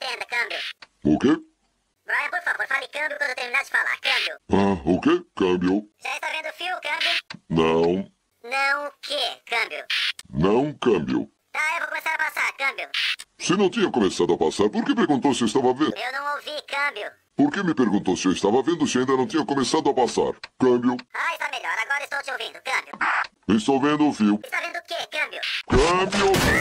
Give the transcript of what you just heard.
atenda, câmbio. O quê? Brian, por favor, fale câmbio quando eu terminar de falar. Câmbio. Ah, o quê? Câmbio. Já está vendo o fio, câmbio? Não. Não o quê, câmbio? Não câmbio. Tá, eu vou começar a passar, câmbio. Se não tinha começado a passar, por que perguntou se eu estava vendo? Eu não ouvi, câmbio. Por que me perguntou se eu estava vendo se ainda não tinha começado a passar? Câmbio. Ah, está melhor. Agora estou te ouvindo, câmbio. Estou vendo o fio. Está vendo o quê, câmbio? Câmbio.